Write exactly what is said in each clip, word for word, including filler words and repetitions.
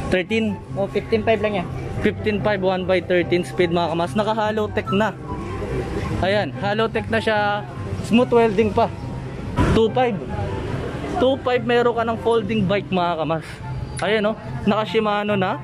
thirteen. O, fifteen point five lang yan. fifteen point five, one by thirteen speed mga kamas. Naka Halotech na. Ayan, Halotech na siya. Smooth welding pa. two point five. two point five meron ka ng folding bike mga kamas. Ayan o, naka Shimano na.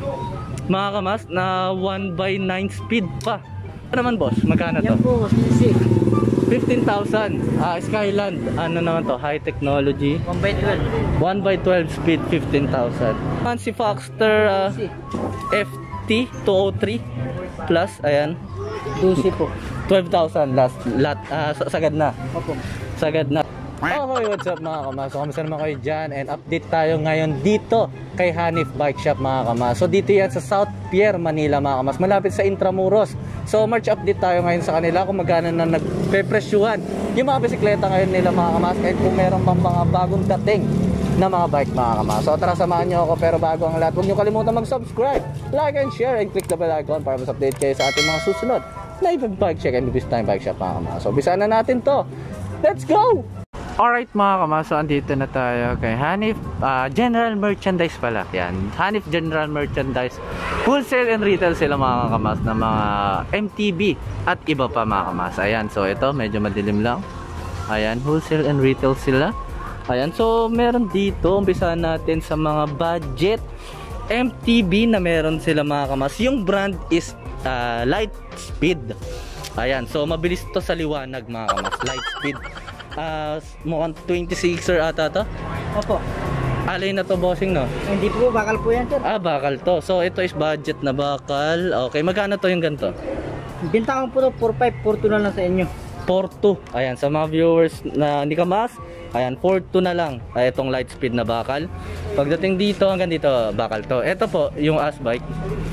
Mga kamas, na one by nine speed pa. Ano naman boss? Magkano to? Yan po, C C. fifteen thousand. Ah, Skyland. Ano naman to? High technology. one by twelve. one by twelve speed, fifteen thousand. Si Foxter uh, F T two oh three plus, ayan. Dusi po. twelve thousand last lot, uh, sagad na. Opo. Sagad na. Okay, what's up mga kamas? So, kamusta naman kayo dyan? And update tayo ngayon dito kay Hanif Bike Shop mga kamas. So, dito yan sa South Pier, Manila mga kamas. Malapit sa Intramuros. So, March update tayo ngayon sa kanila kung magkano na nagpe-presyuhan yung mga bisikleta ngayon nila mga kamas. Kahit kung meron pang mga bagong dating na mga bike mga kamas. So, tara samahan nyo ako. Pero bago ang lahat, huwag nyo kalimutan mag-subscribe, like and share, and click the bell icon para mas update kayo sa ating mga susunod na i-bike check and Bibis Time Bike Shop mga kamas. So, bisaan na natin to. Let's go! Alright mga kamas, so andito na tayo kay Hanif uh, General Merchandise pala. Yan, Hanif General Merchandise. Wholesale and retail sila mga kamas na mga M T B at iba pa mga kamas. Ayan, so ito medyo madilim lang. Ayan, wholesale and retail sila. Ayan, so meron dito, umpisahan natin sa mga budget M T B na meron sila mga kamas. Yung brand is uh, Lightspeed. Ayan, so mabilis to sa liwanag mga kamas. Lightspeed. Uh, mukhang twenty-sixer ata to. Opo. Alay na to bossing no? Hindi po, bakal po yan sir. Ah, bakal to. So ito is budget na bakal. Okay, magkano to yung ganito? Binta ko po to, four five, four two na lang sa inyo. four two. Ayan, sa mga viewers na hindi ka mas, ayan, four two na lang. Ay, itong Lightspeed na bakal. Pagdating dito, hanggang dito, bakal to. Ito po, yung As bike.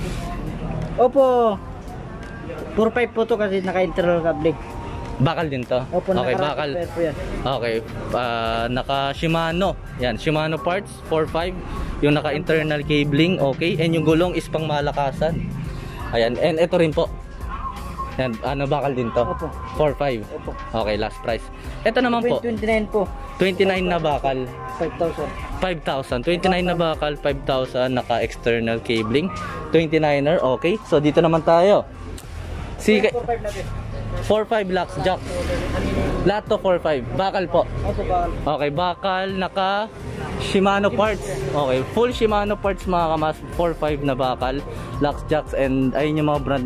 Opo. four five po to kasi naka-internal cable. Bakal din to. Opo, okay, bakal. po yan. Okay, uh, naka Shimano. Yan, Shimano parts, four five. Yung naka internal cabling, okay. And yung gulong is pang malakasan. Ayan, and ito rin po. Yan, ano bakal din to? Opo. four five. Opo. Okay, last price. Ito naman po. twenty-nine po. twenty-nine na bakal. five thousand. five thousand. twenty-nine na bakal, five thousand. Naka external cabling. twenty-niner, okay. So dito naman tayo. Si four five natin. four five locks jack. Lahat to four five. Bakal po. Opo, bakal. Okay, bakal naka Shimano parts. Okay, full Shimano parts mga kamas. four five na bakal, locks jacks, and ayun yung mga brand.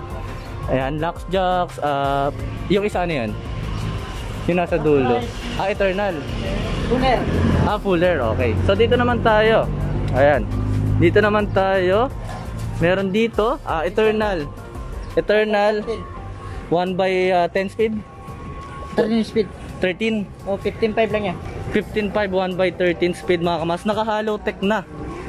Ayan, locks jacks. Uh, yung isa ano yan? Yung nasa dulo. Ah, eternal. Fuller. Ah, fuller. Okay. So dito naman tayo. Ayan. Dito naman tayo. Meron dito, ah, eternal. Eternal. one by ten speed? thirteen speed. thirteen. O, fifteen point five lang yan. fifteen point five, one by thirteen speed mga kamas. Naka Halotech na.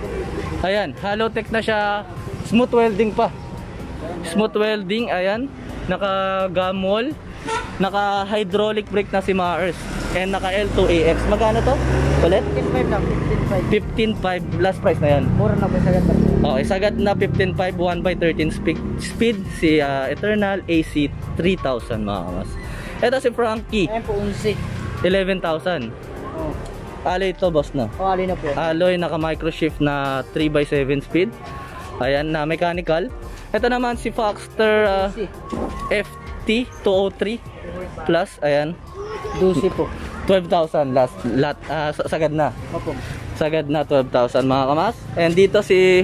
Ayan, Halotech na siya. Smooth welding pa. Smooth welding, ayan. Naka gum wall. Naka hydraulic brake na si Mars. And naka L two A X. Magkano to? Ulit? fifteen point five lang, fifteen point five. fifteen point five. Last price na yan. Mura na po sa ganda. Okay, sagad na fifteen point five, one by thirteen speed, speed si uh, Eternal A C three thousand mga kamas. Ito si Frankie, Ayan po, eleven. eleven thousand. Oh. Alloy ito boss no? O, alin na po. Alloy, naka microshift na three by seven speed. Ayan, na mechanical. Ito naman si Foxter uh, F T two oh three plus, ayan. Dusi po. twelve thousand last lot, uh, sagad na. Opo. Sagad na twelve thousand mga kamas. And dito si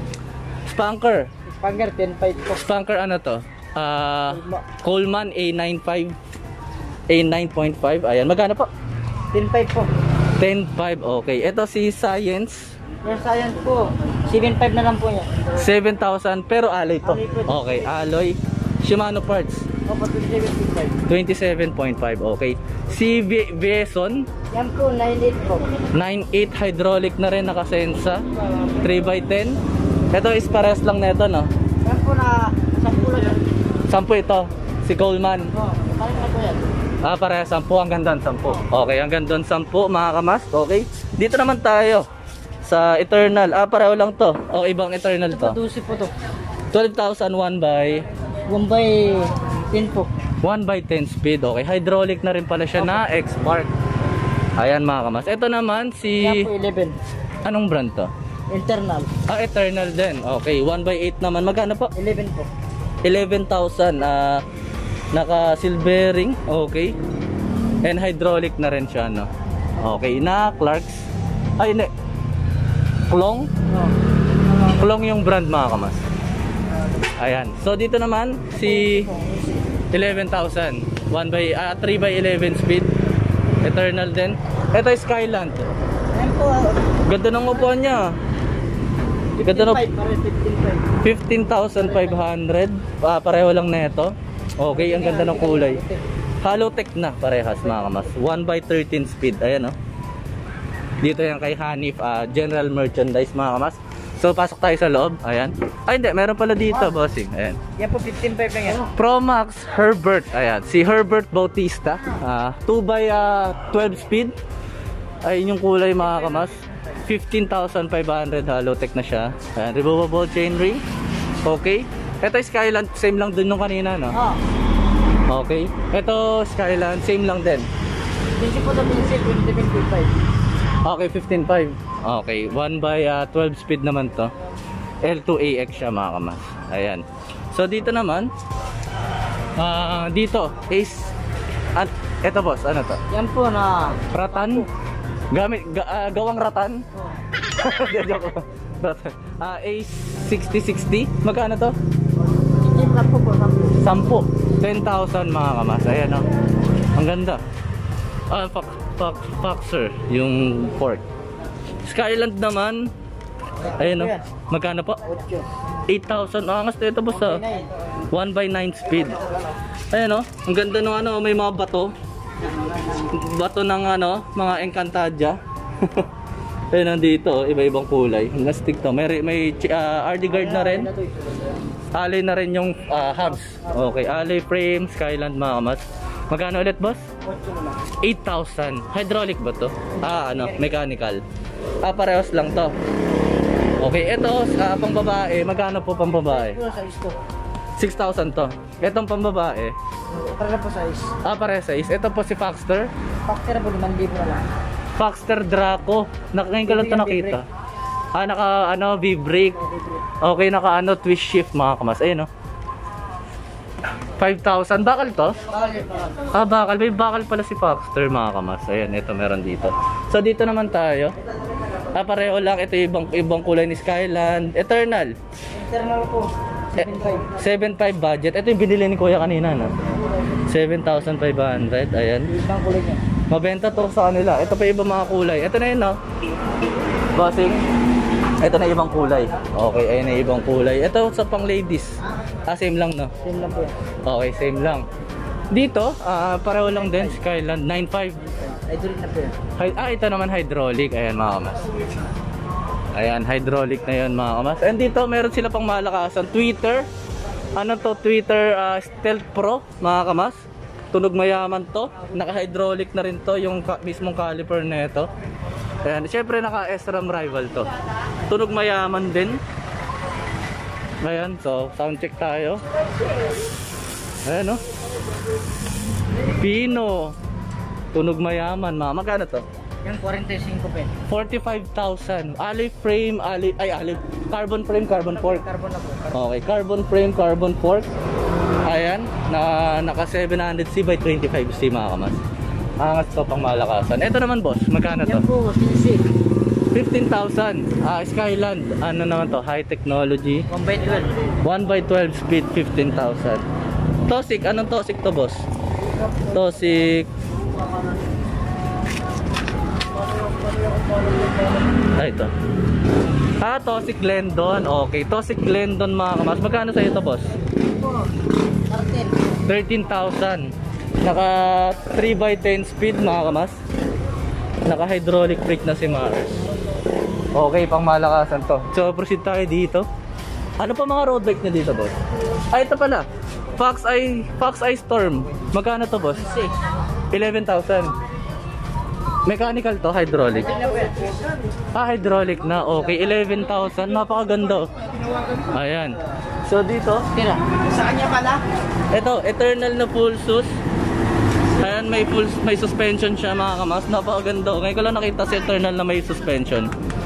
Spanker. Spanger, ten point five po. Spanker ano to? Uh, Coleman A ninety-five. A nine point five. Ayan, magkano po? ten point five po. ten point five, okay. Ito si Science. Yung science po, seven point five na lang po yan. seven thousand pero alloy to. Alloy po. Okay, alloy. Shimano parts. Opo, twenty-seven point five. twenty-seven point five, okay. Si Vieson. Yan po, nine eight po. nine eight hydraulic na rin, nakasensa. three by ten. Ito is pares lang na ito, no? Yan po na, sampu lang yan. sampu ito. Si Coleman. O, parang na po yan. Ah, pares, sampu hanggang doon, sampu. Okay, hanggang doon, sampu, mga kamas. Okay. Dito naman tayo. Sa Eternal. Ah, pareho lang to. O, ibang Eternal Ito po, to. dusi po to. twelve thousand one by one by ten po. one by ten speed. Okay, hydraulic na rin pala siya na X-Spark. Ayan mga kamas. Ito naman si... Yan po, eleven. Anong brand to? Internal. Ah, eternal din. Okay, one by eight naman. Magkano po? eleven po. eleven thousand. Ah, naka silvering. Okay. And hydraulic na rin siya, no? Okay, na Clarks. Ay, hindi. Klong. Oh. Klong yung brand, mga kamas. Ayan. So dito naman si eleven thousand. one by ah, three by eleven speed. Eternal din. Ito is Skyland. Ayan po. ah, Ganda ng upuan niya. Ganda ng fifteen five, pare, fifteen five. fifteen thousand five hundred. Ah, pareho lang nito. Okay, ang ganda ng kulay. Halotech na parehas, mga kamas. one by thirteen speed. Ayan, oh. Dito yan kay Hanif, ah, general merchandise, mga kamas. So pasok tayo sa loob. Ayan. Ay hindi, meron pala dito, bossing. Ayan. Yan po, fifteen five lang yan. Pro Max Herbert. Ayan, si Herbert Bautista. Ah, two by twelve speed. Ayun yung kulay, mga kamas. fifteen thousand five hundred, Halotech na siya. Ayan, removable chainring. Okay. Ito Skyland, same lang din nung kanina, no? Ah. Okay. Ito Skyland, same lang din. Pinsi po na pinsi, twenty-seven point five. Okay, fifteen five. Okay, one by twelve speed naman to. L two A X siya, mga kamas. Ayan. So dito naman, ah dito is at eto boss, ano to? Yan po na. Ratan. Gamit ga, ah, gawang ratan. Joke lang. Ratan. Ah, A sixty sixty. Magkano to? Yung lang po po, sampu. ten thousand, mga kamas. Ayan, oh. Ang ganda. Ah, Fox, Fox, Foxer, yung port. Skyland naman. Ayan, oh. Magkano po? eight thousand. Ah, angas ito, boss, ah. one by nine speed. Ayan, oh. Ang ganda ng ano, may mga bato. Bato ng ano, mga Encantadia. Ayan, nandito, oh, iba-ibang kulay. Ang astig to. May, may uh, R D guard na rin. Alloy na rin yung uh, hubs. Okay, alloy frame, Skyland, mga kamas. Magkano ulit, boss? eight thousand. Hydraulic ba to? Ah, ano, mechanical. Ah, parehas lang to. Okay, ito, uh, pang babae. Magkano po pang babae? six thousand to. Itong pang babae. Para po size. Ah, pareha size. Ito po si Foxter. Factor po, limang libo na lang. Foxter Draco. Nak ngayon ko lang ito nakita. Ah, naka ano, V-brake. Okay, naka ano, twist shift, mga kamas. Ayun, no? five thousand. Bakal to? Ah, bakal. May bakal pala si Foxter, mga kamas. Ayan, ito meron dito. So, dito naman tayo. Ah, pareho lang. Ito ibang, ibang kulay ni Skyland. Eternal. Internal po. seven five. seven five budget. Ito yung binili ni Kuya kanina, no? seven thousand five hundred. Ayan. Ibang kulay niya. Mabenta to sa kanila. Ito pa ibang mga kulay. Ito na yun, no? Bossing. Ito na ibang kulay. Okay, ayun na ibang kulay. Ito sa pang ladies. Ah, same lang, no? Same lang po yan. Okay, same lang. Dito, ah, pareho lang din. Skyland nine five. Hydraulic na po yan. Hy ah, ito naman hydraulic. Ayan, mga kamas. Ayan, hydraulic na yun, mga kamas. And dito, meron sila pang malakasan. Twitter. Ano to? Twitter uh, Stealth Pro, mga kamas. Tunog mayaman to. Naka-hydraulic na rin to. Yung ka mismong caliper na ito. Ayan, syempre naka-S RAM rival to. Tunog mayaman din. Ayan, so sound check tayo. Ayan, no? Pino. Tunog mayaman, mga. Magkano to? Yung forty-five po yan. forty-five thousand. Alloy frame, alloy, ay alloy, carbon frame, carbon fork. Carbon na po. Okay, carbon frame, carbon fork. Ayan, na, naka seven hundred C by twenty-five C, mga kamas. Angas to pang malakasan. Ito naman, boss, magkano to? Yan po, sisig. fifteen thousand. Ah, Skyland. Ano naman to? High technology. one by twelve. one by twelve speed, fifteen thousand. Tosik, anong Tosik to, boss? Tosik. Ay, ito. Ah, Tosik Glendon. Okay, Tosik Glendon, mga kamas. Magkano sa ito, boss? thirteen thousand. Naka three by ten speed, mga kamas. Naka hydraulic brake na si Mars. Okay, pang malakasan to. So, proceed tayo dito. Ano pa mga road bike na dito, boss? Ay, ito pala. Fox Eye, Fox Eye Storm. Magkano to, boss? eleven thousand. Mechanical to, hydraulic. Ah, hydraulic na. Okay, eleven thousand. Napakaganda. Ayan. So, dito. Tira. Sa kanya pala? Ito, eternal na full sus. Ayan, may full, may suspension siya, mga kamas. Napakaganda. Ngayon ko lang nakita si eternal na may suspension.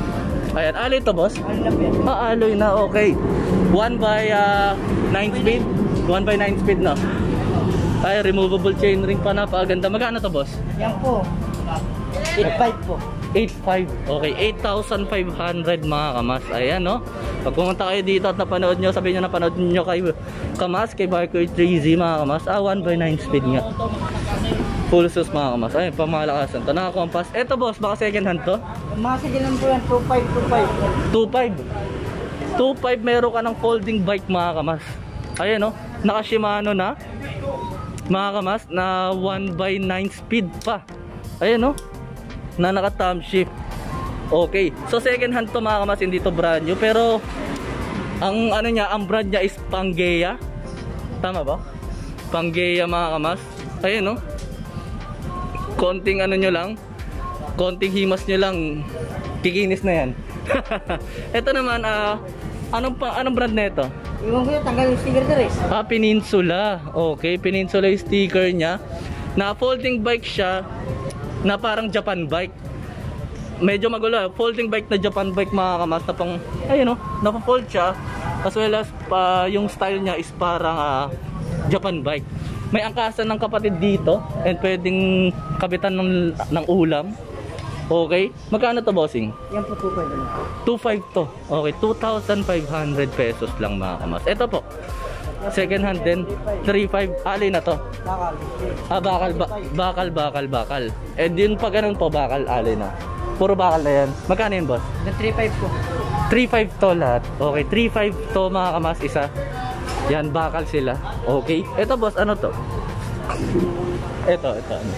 Ayan, alloy to boss? Ano na po yan? Ah, alloy na, okay. one by nine speed? one by nine speed na. Ay, removable chainring pa, napakaganda. Magkano to boss? Yan po. eight five po. eight five. Okay, eight thousand five hundred mga kamas. Ayan, no? Pag pumunta kayo dito at napanood nyo, sabihin nyo napanood nyo kay Kamas, kay Barker three Z mga kamas. Ah, one by nine speed nga. Full sus mga kamas. Ayun, pamalakasan to. Naka-compass. Eto boss, baka second hand to? Mga sigilan po yan, two five, two five. two five. two five meron ka ng folding bike mga kamas. Ayan, no? Naka Shimano na. Mga kamas, na one by nine speed pa. Ayan, no? Na naka thumb shift. Okay, so second hand to mga kamas, hindi to brand new, pero ang ano niya, ang brand niya is Pangea. Tama ba? Pangea mga kamas. Ayun, no? Konting ano nyo lang, konting himas nyo lang, kikinis na yan. Ito naman, ah, uh, anong, pa, anong brand na ito? Iwan ko yun, tanggal yung sticker ka rin. Ah, Peninsula. Okay, Peninsula yung sticker niya. Na folding bike siya, na parang Japan bike. Medyo magulo, folding bike na Japan bike mga kamas, na pang, ayun, no, napa-fold siya, as well as pa, yung style niya is parang uh, Japan bike. May angkasan ng kapatid dito, and pwedeng kabitan ng, ng ulam. Okay, magkano to bossing? Yan po, two five. two five to. Okay, two thousand five hundred pesos lang mga kamas. Ito po, second hand din, three five. Alin na to? Bakal. Ah, bakal, ba bakal, bakal, bakal. Eh, din pa ganun po, bakal, alin na. Puro bakal na yan. Magkano yun, boss? The three five po. three five to lahat. Okay, three five to mga kamas, isa. Yan, bakal sila. Okay. Ito, boss, ano to? Ito, ito, ano?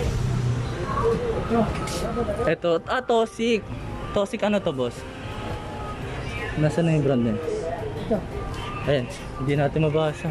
Ito, ah, Tosik. Tosik, ano to, boss? Nasaan na yung brand din? Ito. Ayan, hindi natin mabasa.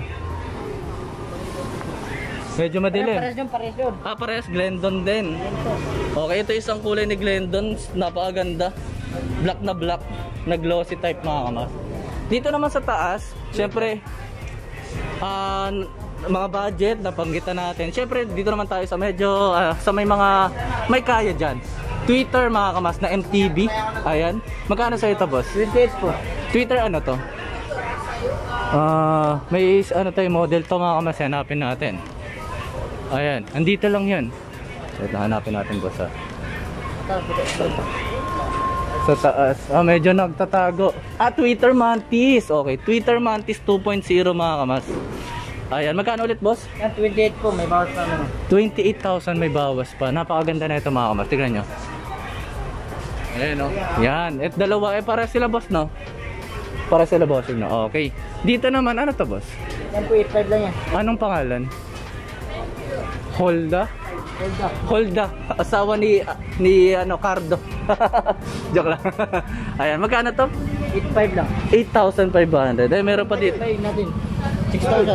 Medyo madilim. Pares yun, pares yun. Ah, parehas Glendon din. Okay, ito isang kulay ni Glendon, napakaganda. Black na black, na glossy type mga kamas. Dito naman sa taas, syempre, ah, uh, mga budget na panggitan natin. Syempre, dito naman tayo sa medyo, uh, sa may mga, may kaya dyan. Twitter mga kamas na M T B. Ayan. Magkano sa ito, boss? twenty-eight po. Twitter ano to? Ah, uh, may ano tayo model to mga kamas, hanapin natin. Ayan, andito lang 'yan. So, hanapin natin boss ha. Sa taas. Ah, medyo nagtatago. Ah, Twitter Mantis. Okay, Twitter Mantis two point oh mga kamas. Ayan, magkano ulit boss? Yan, twenty-eight po, may bawas pa naman. twenty-eight thousand may bawas pa. Napakaganda na ito mga kamas. Tignan nyo. Ayan o. Yan. At dalawa. Eh, para sila boss no? Para sila boss no? Okay. Dito naman, ano to boss? Yan po, eight five lang yan. Anong pangalan? Holda? Holda. Holda. Asawa ni, ni ano, Cardo. Joke lang. Ayan, magkano to? eight five lang. eight thousand five hundred. Eh, meron pa dito. Pay natin. six thousand.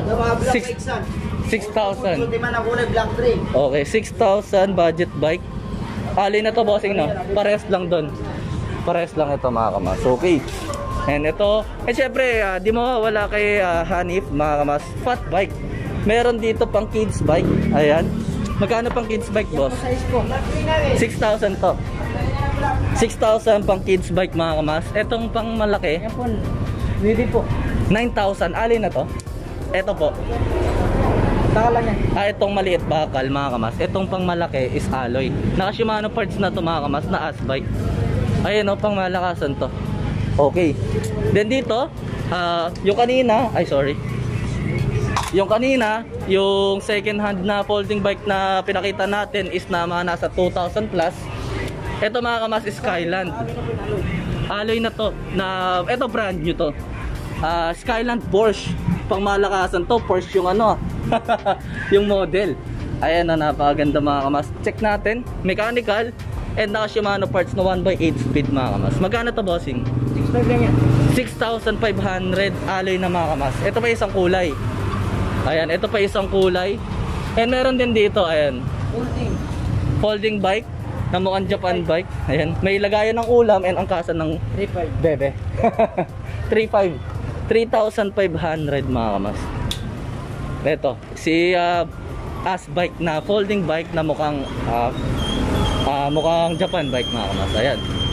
six thousand. Ultima na kulay black three. Okay, six thousand budget bike. Alin na to bossing no? Parehas lang doon. Parehas lang ito mga kamas. Okay. And ito, eh syempre, uh, di mawawala kay uh, Hanif mga kamas. Fat bike. Meron dito pang kids bike. Ayan. Magkano pang kids bike boss? six thousand to. six thousand pang kids bike mga kamas. Etong pang malaki. Yan po, hindi po. nine thousand. Alin na to? Ito po. Saka lang yan. Ah, itong maliit bakal mga kamas. Itong pang malaki is alloy. Naka Shimano parts na to mga kamas, na as bike. Ayun o, pang malakasan to. Okay. Then dito, uh, yung kanina, ay sorry. Yung kanina, yung second hand na folding bike na pinakita natin is na mga nasa two thousand plus. Ito mga kamas is Skyland. Alloy na to. Na, ito brand new to. Uh, Skyland Porsche. Pang malakasan to. Porsche yung ano. Yung model. Ayan na, napakaganda mga kamas. Check natin. Mechanical. And naka Shimano parts na one by eight speed mga kamas. Magkano to bossing? six five lang yan. six thousand five hundred alloy na mga kamas. Ito pa isang kulay. Ayan, ito pa isang kulay. And meron din dito, ayan. Folding. Folding bike na mukhang Japan bike. Ayan, may lagayan ng ulam and angkasan ng three five. bebe. three five. three thousand five hundred mga kamas. Ito, si uh, as bike na folding bike na mukhang uh, uh, mukhang Japan bike mga kamas. Ayan.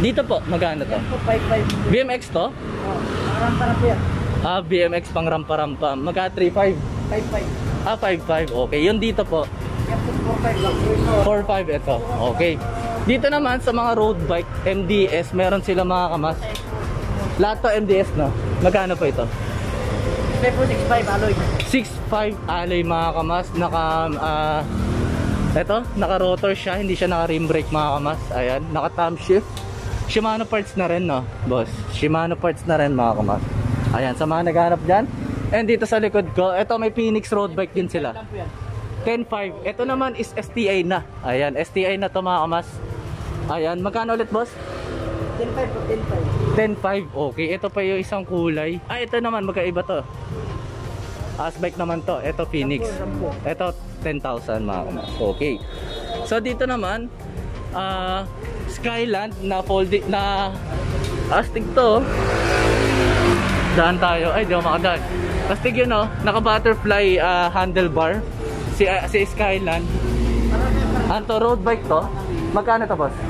Dito po, magkano to? Yan po, five five. B M X to? Oh, parang para po yan. Ah, B M X pang rampa-rampa. Magka three five? five five. Ah, five five. Okay. Yung dito po, Yan po, four five lang. four five ito. Okay. Dito naman sa mga road bike, M D S, meron sila mga kamas. Lahat to M D S, no? Magkano po ito? Yan po, six five alloy. six five alloy mga kamas. Naka, ah, ito, naka-rotor siya. Hindi siya naka-rim brake mga kamas. Ayan, naka-thumb shift. Shimano parts na rin, no, boss? Shimano parts na rin mga kamas. Ayan, sa mga naghanap dyan. And dito sa likod ko, ito may Phoenix road bike din sila. Lang po yan. ten five. Ito naman is S T A na. Ayan, S T A na to mga kamas. Ayan, magkano ulit, boss? ten five po, ten five. ten five. Okay, ito pa yung isang kulay. Ah, ito naman, magkaiba to. As bike naman to. Ito Phoenix. Ito ten thousand mga kamas. Okay. So dito naman, ah, Skyland na folding na astig to. Daan tayo. Ay, di ako makadaan. Astig yun, oh. Naka-butterfly uh, handlebar. Si, uh, si Skyland. Anto, road bike to. Magkano to, boss?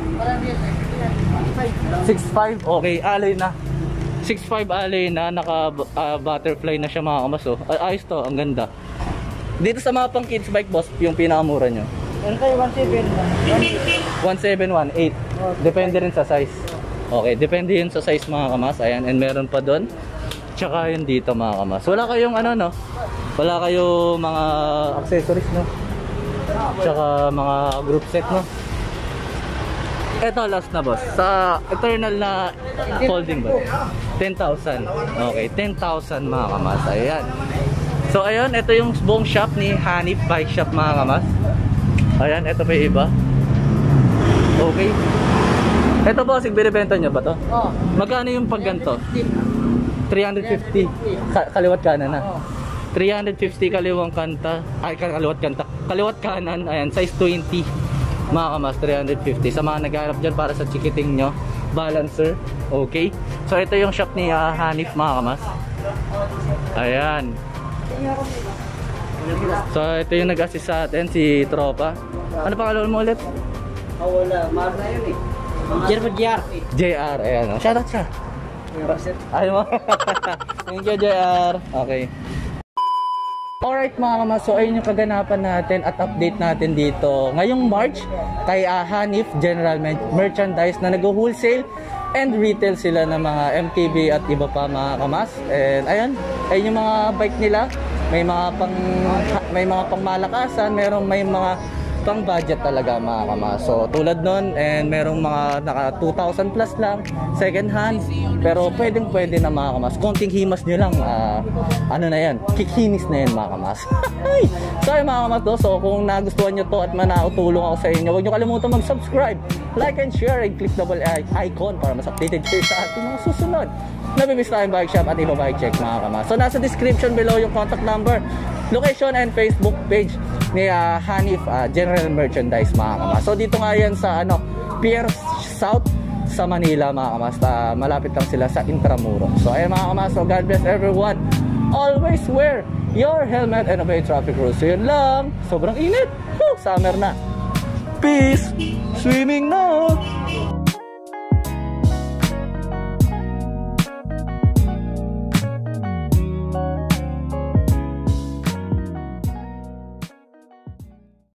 six five. Okay, alloy na. six five alloy na. Naka-butterfly uh, na siya mga kamas, oh. Ay, ayos to. Ang ganda. Dito sa mga pang kids bike, boss, yung pinakamura nyo. Yan kayo, one seven. one seven one eight. Depende rin sa size. Okay, depende yun sa size mga kamas. Ayan, and meron pa doon. Tsaka yun dito mga kamas. Wala kayong ano, no? Wala kayong mga accessories, no? Tsaka mga group set, no? Eto, last na, boss. Sa Eternal na folding ba? ten thousand. Okay, ten thousand mga kamas. Ayan. So, ayun, ito yung buong shop ni Hanif Bike Shop mga kamas. Ayan, ito pa yung iba. Okay. Ito, boss, binibenta nyo ba to? Oh. Magkano yung pag ganito? three fifty. Ka kaliwat kanan na. three fifty kaliwang kanta. Ay, kaliwat kanta. Kaliwat kanan. Ayan, size twenty. Mga kamas, three fifty. Sa mga naghahanap dyan para sa chikiting nyo. Balancer. Okay. So, ito yung shop ni uh, Hanif mga kamas. Ayan. So, ito yung nag-assist sa atin, si Tropa. Ano pangalan mo ulit? Oh, wala. Mahal na yun eh. J R. J R. Ayan. Shoutout siya. Ay mo. Thank you, J R. Okay. Alright mga kamas, so ayun yung kaganapan natin at update natin dito ngayong March kay uh, Hanif General Merchandise na nag-wholesale and retail sila ng mga M T B at iba pa mga kamas. And ayun, ayun yung mga bike nila. May mga pang may mga pangmalakasan, merong may mga pang budget talaga mga kamas. So tulad nun, and merong mga naka two thousand plus lang second hand, pero pwedeng pwede na mga kamas. Konting himas nyo lang, uh, ano na yan, kikinis na yan mga kamas. So ayun mga kamas, do, so kung nagustuhan nyo to at manautulong ako sa inyo, huwag nyo kalimutan mag subscribe, like and share, and click the bell icon para mas updated kayo sa ating mga susunod na Bibis Time Bike Shop at iba bike check mga kamas. So nasa description below yung contact number, location and Facebook page ni uh, Hanif uh, General Merchandise mga kamas. So dito nga yan sa ano, Pier South sa Manila mga kamas. Uh, malapit lang sila sa Intramuros. So ayun mga kamas, so God bless everyone. Always wear your helmet and obey traffic rules. So yun lang, sobrang init. Woo, summer na. Peace. Swimming na.